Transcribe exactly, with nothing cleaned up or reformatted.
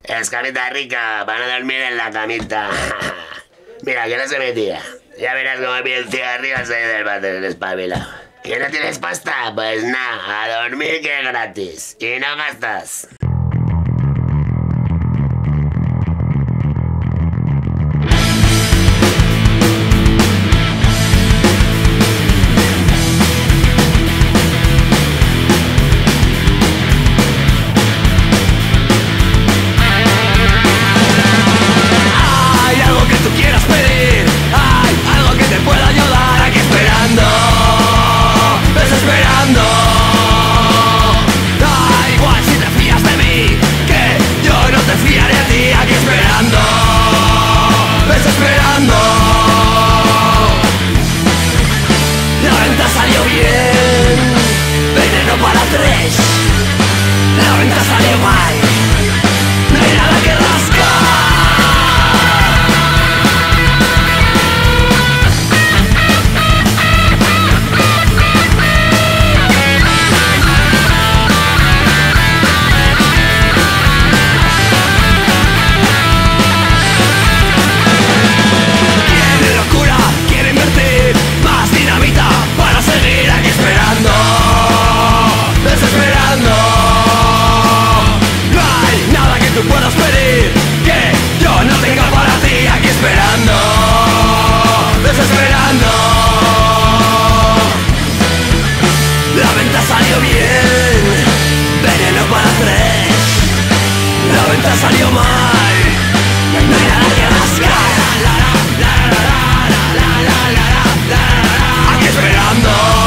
Escalita rica, para no dormir en la camita. Mira, que no se metía. Ya verás cómo bien cigarrillo se del váter espabila. ¿Que no tienes pasta? Pues nada, a dormir que es gratis. Y no gastas. La venta salió mal, no hay nada que quiere locura, quiere invertir más dinamita para seguir aquí esperando, desesperando. Tú puedas pedir que yo no tenga para ti, aquí esperando, desesperando. La venta salió bien, veneno para tres. La venta salió mal, no hay nada que rascar. Aquí esperando.